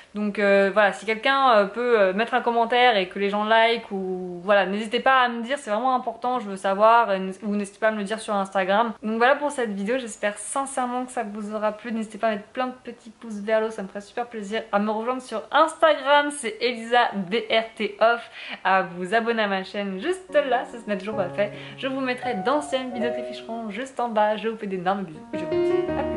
[SPEAKER 1] Donc euh, voilà, si quelqu'un euh, peut euh, mettre un commentaire et que les gens like ou voilà, n'hésitez pas à me dire, c'est vraiment important, je veux savoir, ou n'hésitez pas à me le dire sur Instagram. Donc voilà pour cette vidéo, j'espère sincèrement que ça vous aura plu. N'hésitez pas à mettre plein de petits pouces vers le haut, ça me ferait super plaisir. À me rejoindre sur Instagram, c'est Elisa B R T Off, à vous abonner à ma chaîne juste là, ça ce n'est toujours pas fait. Je vous mettrai d'anciennes vidéos qui afficheront juste en bas. Je vous fais d'énormes bisous et je vous dis à